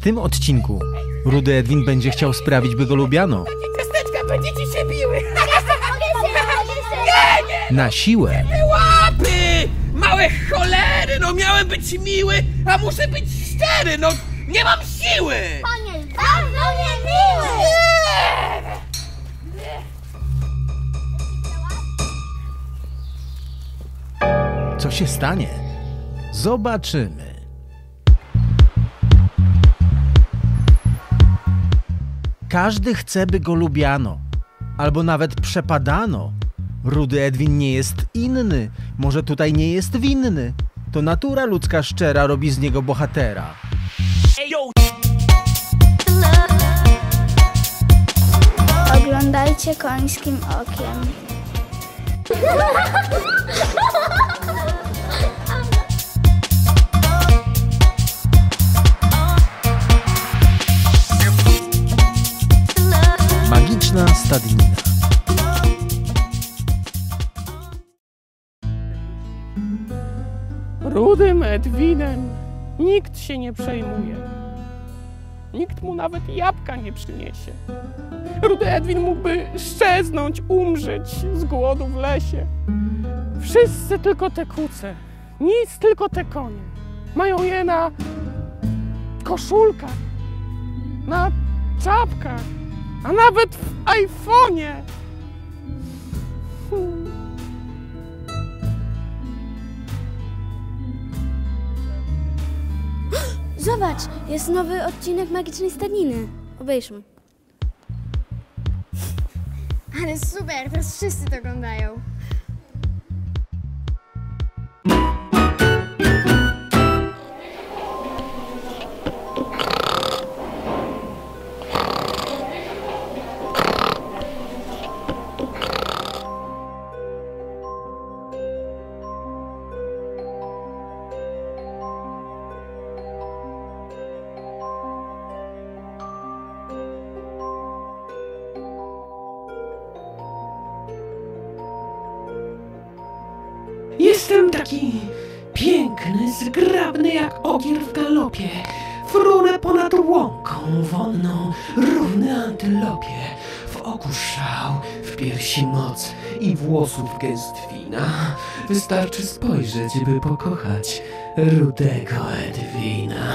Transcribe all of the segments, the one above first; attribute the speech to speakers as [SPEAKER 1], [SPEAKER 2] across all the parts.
[SPEAKER 1] tym odcinku Rudy Edwin będzie chciał sprawić, by go lubiano.
[SPEAKER 2] Ciasteczka, będziecie się biły!
[SPEAKER 1] Na siłę.
[SPEAKER 2] Łapy! Małe cholery, no miałem być miły, a muszę być szczery, no nie mam siły!
[SPEAKER 3] On jest bardzo niemiły!
[SPEAKER 1] Co się stanie? Zobaczymy. Każdy chce, by go lubiano, albo nawet przepadano. Rudy Edwin nie jest inny, może tutaj nie jest winny. To natura ludzka szczera robi z niego bohatera.
[SPEAKER 3] Oglądajcie końskim okiem.
[SPEAKER 1] Magiczna stadnina.
[SPEAKER 4] Rudym Edwinem nikt się nie przejmuje. Nikt mu nawet jabłka nie przyniesie. Rudy Edwin mógłby szczeznąć, umrzeć z głodu w lesie. Wszyscy tylko te kuce, nic tylko te konie. Mają je na koszulkach, na czapkach, a nawet w iPhone'ie.
[SPEAKER 3] Zobacz, jest nowy odcinek Magicznej Stadniny. Obejrzmy.
[SPEAKER 5] Ale super, teraz wszyscy to oglądają.
[SPEAKER 4] Jestem taki piękny, zgrabny jak ogier w galopie. Frunę ponad łąką wonną, równy antylopie. W oku szał, w piersi moc i włosów gęstwina. Wystarczy spojrzeć, by pokochać Rudego Edwina.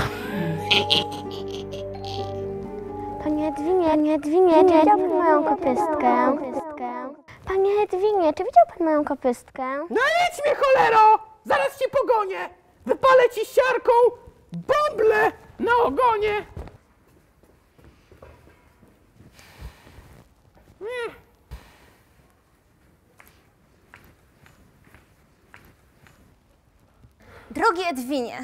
[SPEAKER 3] Panie Edwinie, czy widział pan moją kopystkę? Panie Edwinie, czy widział pan moją kopystkę?
[SPEAKER 4] No idź mnie, cholero! Zaraz cię pogonię! Wypalę ci siarką bąble na ogonie!
[SPEAKER 5] Drogi Edwinie,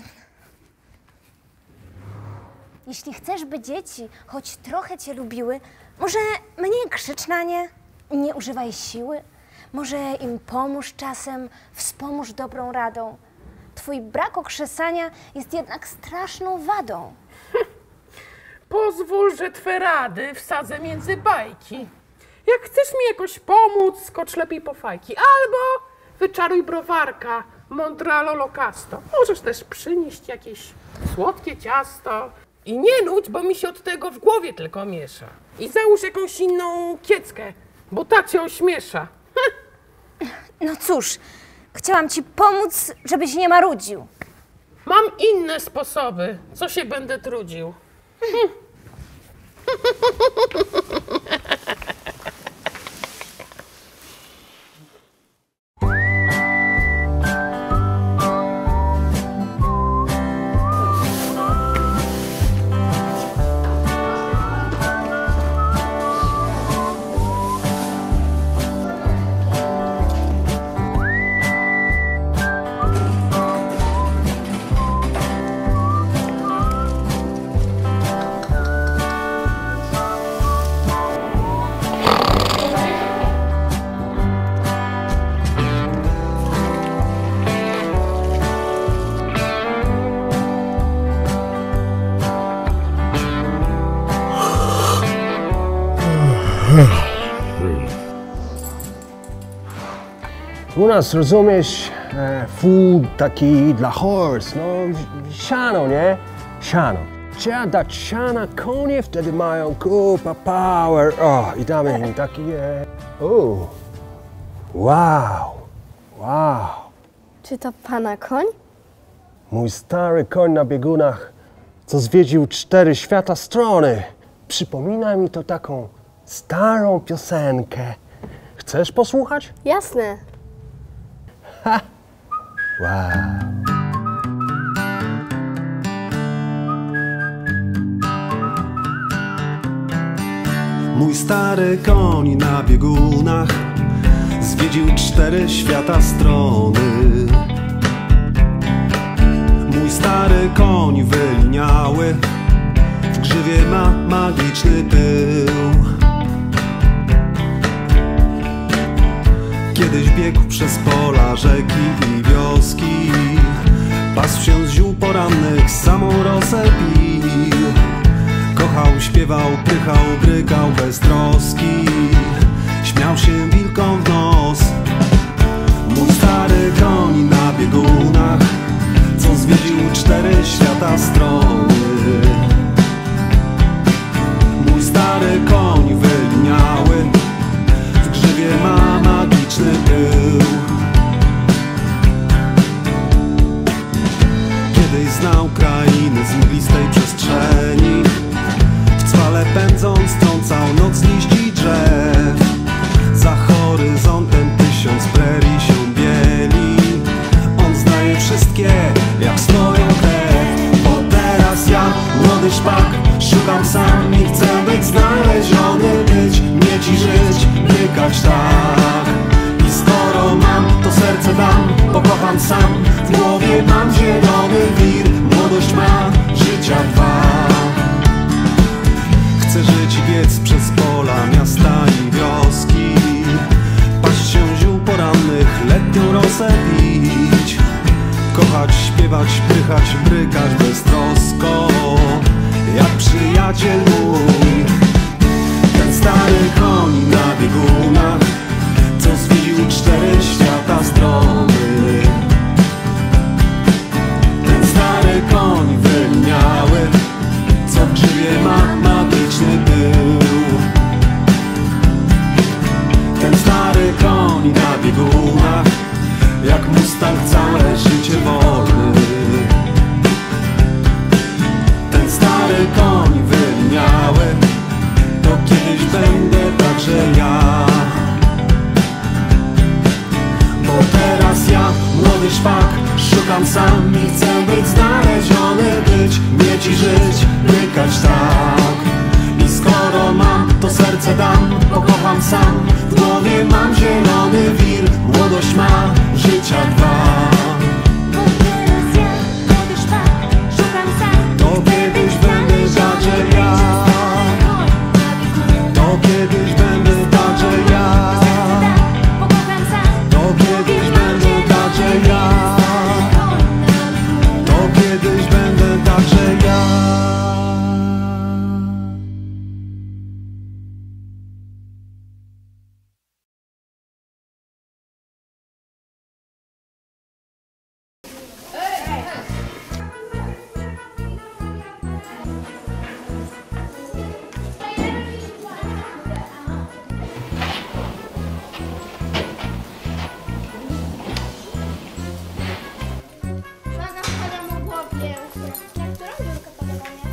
[SPEAKER 5] jeśli chcesz, by dzieci choć trochę cię lubiły, może mniej krzycz na nie, nie używaj siły, może im pomóż czasem, wspomóż dobrą radą. Twój brak okrzesania jest jednak straszną wadą.
[SPEAKER 4] Pozwól, że twe rady wsadzę między bajki. Jak chcesz mi jakoś pomóc, skocz lepiej po fajki. Albo wyczaruj browarka, Mondralo Locasto. Możesz też przynieść jakieś słodkie ciasto. I nie nudź, bo mi się od tego w głowie tylko miesza. I załóż jakąś inną kieckę, bo ta cię ośmiesza.
[SPEAKER 5] No cóż, chciałam ci pomóc, żebyś nie marudził.
[SPEAKER 4] Mam inne sposoby, co się będę trudził.
[SPEAKER 6] U nas, rozumiesz, food taki dla horse, no siano, nie? Siano. trzeba dać siana konie, wtedy mają kupa power. O, i damy im takie... O, wow, wow.
[SPEAKER 3] Czy to pana koń?
[SPEAKER 6] Mój stary koń na biegunach, co zwiedził 4 świata strony. Przypomina mi to taką starą piosenkę. Chcesz posłuchać?
[SPEAKER 3] Jasne.
[SPEAKER 6] Wow.
[SPEAKER 7] Mój stary koń na biegunach zwiedził 4 świata strony. Mój stary koń wyliniały, w grzywie ma magiczny pył. Kiedyś biegł przez pola, rzeki i wioski, pasł się z ziół porannych, samą rosę pił. Kochał, śpiewał, prychał, brykał bez troski, śmiał się wilkom w nos. Mój stary koń na biegunach, co zwiedził 4 świata strony. Mój stary koń wyliniały, w grzywie ma magiczny pył. Kiedyś znał krainy z mglistej przestrzeni, w cwale pędząc trącał noc liści drzew. Za horyzontem 1000 prerii się bieli, on znaje wszystkie jak swoją krew. Bo teraz ja, młody szpak, szukam sam i chcę być znaleziony, być, mieć i żyć, brykać tak. I skoro mam, to serce dam, bo kocham sam. W głowie mam zielony wir, młodość ma życia 2. Chcę żyć i biec przez pola, miasta i wioski, paść się ziół porannych, letnią rosę pić. Kochać, śpiewać, prychać, brykać beztrosko, jak przyjaciel mój. Ten stary koń na biegunach, co zwiedził 4 świata strony. Ten stary koń wyliniały, co w grzywie ma magiczny pył. Ten stary koń na biegunach, jak mustang całe życie wolny. Ten stary koń wyliniały, to kiedyś będę także ja. Bo teraz ja, młody szpak, szukam sam i chcę być znaleziony, być, mieć i żyć, brykać tak. I skoro mam, to serce dam, bo kocham sam. W głowie mam zielony wir, młodość ma życia 2.
[SPEAKER 3] Bo teraz ja, młody szpak, szukam sam.
[SPEAKER 7] To kiedyś będę także ja. To kiedyś będę także ja.
[SPEAKER 3] Bo kocham sam.
[SPEAKER 7] To kiedyś będę także ja. To kiedyś będę także ja.
[SPEAKER 3] Uwaga, wkładam mu głowie. Na którą dziurkę podobanie?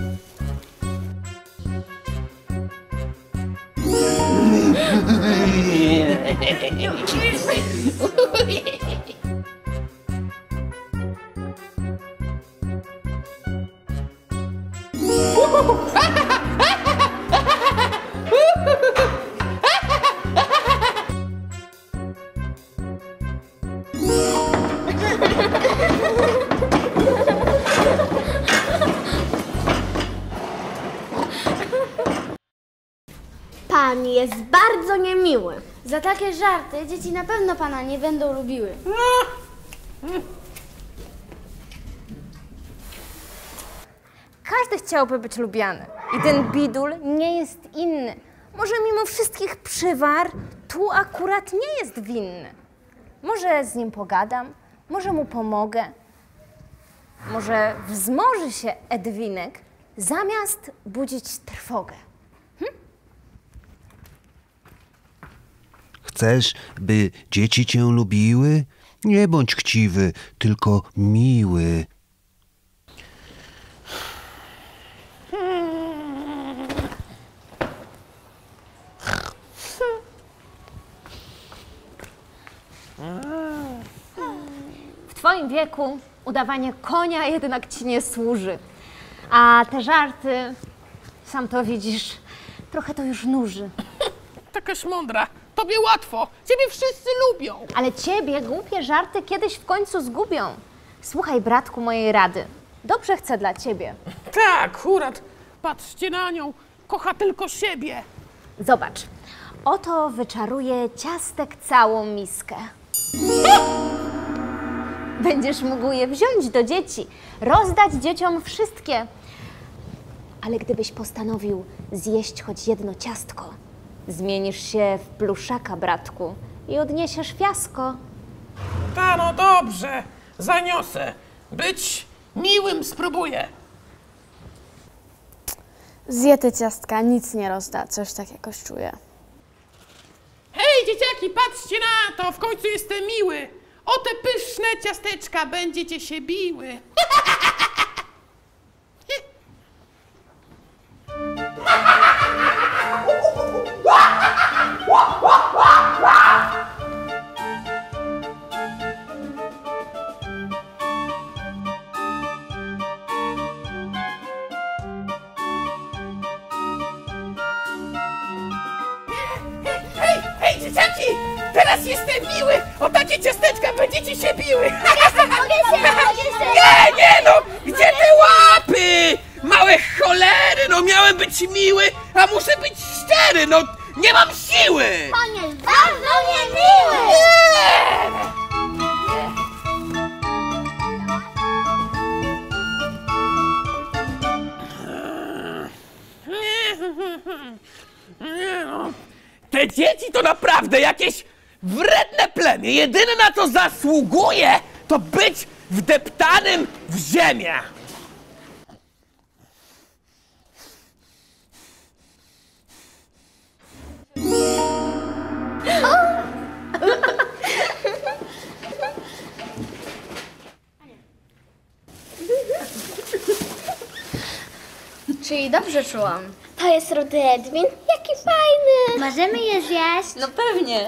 [SPEAKER 3] Pan jest bardzo niemiły.
[SPEAKER 8] Za takie żarty dzieci na pewno pana nie będą lubiły.
[SPEAKER 5] Każdy chciałby być lubiany. I ten bidul nie jest inny. Może mimo wszystkich przywar tu akurat nie jest winny. Może z nim pogadam, może mu pomogę. Może wzmoży się Edwinek zamiast budzić trwogę.
[SPEAKER 7] Chcesz, by dzieci cię lubiły? Nie bądź chciwy, tylko miły.
[SPEAKER 5] W twoim wieku udawanie konia jednak ci nie służy. A te żarty, sam to widzisz, trochę to już nuży.
[SPEAKER 4] Takaś mądra. Tobie łatwo. Ciebie wszyscy lubią.
[SPEAKER 5] Ale ciebie głupie żarty kiedyś w końcu zgubią. Słuchaj, bratku, mojej rady. Dobrze chcę dla ciebie.
[SPEAKER 4] Tak, akurat. Patrzcie na nią. Kocha tylko siebie.
[SPEAKER 5] Zobacz. Oto wyczaruję ciastek całą miskę. Będziesz mógł je wziąć do dzieci, rozdać dzieciom wszystkie. Ale gdybyś postanowił zjeść choć jedno ciastko, zmienisz się w pluszaka, bratku, i odniesiesz fiasko.
[SPEAKER 4] Ta, no dobrze. Zaniosę. Być miłym spróbuję.
[SPEAKER 8] Zje te ciastka, nic nie rozda, coś tak jakoś czuję.
[SPEAKER 4] Hej, dzieciaki, patrzcie na to. W końcu jestem miły. O te pyszne ciasteczka będziecie się biły. Hej, dzieciaki! Teraz jestem miły! O takie ciasteczka będziecie się biły! Nie, no! Gdzie te łapy? Małe cholery! No miałem być miły, a muszę być szczery! No nie mam siły!
[SPEAKER 3] Pan jest bardzo niemiły!
[SPEAKER 4] Nie no. Te dzieci to naprawdę jakieś wredne plemię. Jedyne na co zasługuje, to być wdeptanym w ziemię.
[SPEAKER 8] Czyli dobrze czułam.
[SPEAKER 3] To jest Rudy Edwin? Jaki fajny!
[SPEAKER 8] Możemy je zjeść?
[SPEAKER 5] No pewnie.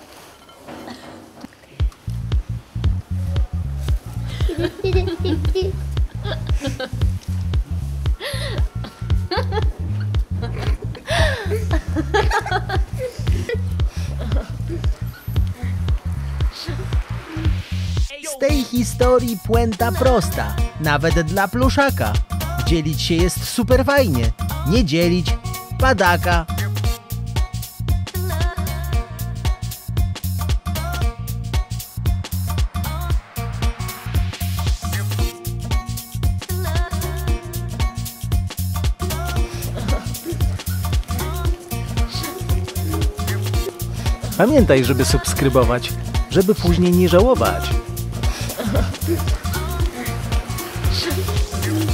[SPEAKER 1] Z tej historii puenta prosta, nawet dla pluszaka. Dzielić się jest super fajnie, nie dzielić padaka. Pamiętaj, żeby subskrybować, żeby później nie żałować.